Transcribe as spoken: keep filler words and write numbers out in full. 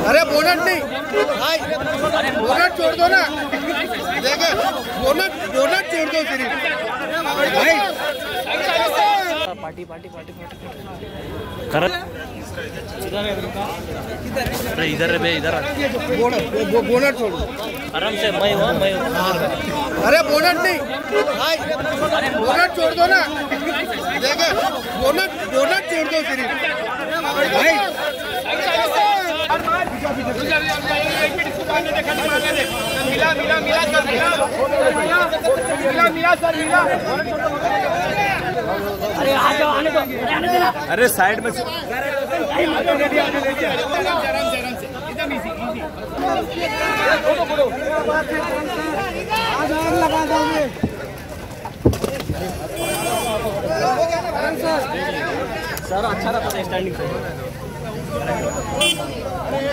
अरे बोनट नहीं भाई, बोनट छोड़ दो ना, देखो बोनट बोनट छोड़ दो सिर्फ भाई। पार्टी पार्टी पार्टी पार्टी कर अरे इधर बे इधर बोनट बोनट छोड़ दो आराम से। मैं हुआ मैं अरे बोनट नहीं भाई, बोनट छोड़ दो ना, देखो बोनट बोनट छोड़ दो सिर्फ भाई। मिला मिला मिला सर, मिला मिला सर, मिला। अरे आ जाओ, आने दो, आने देना। अरे साइड में सर अच्छा रहता है स्टैंडिंग से।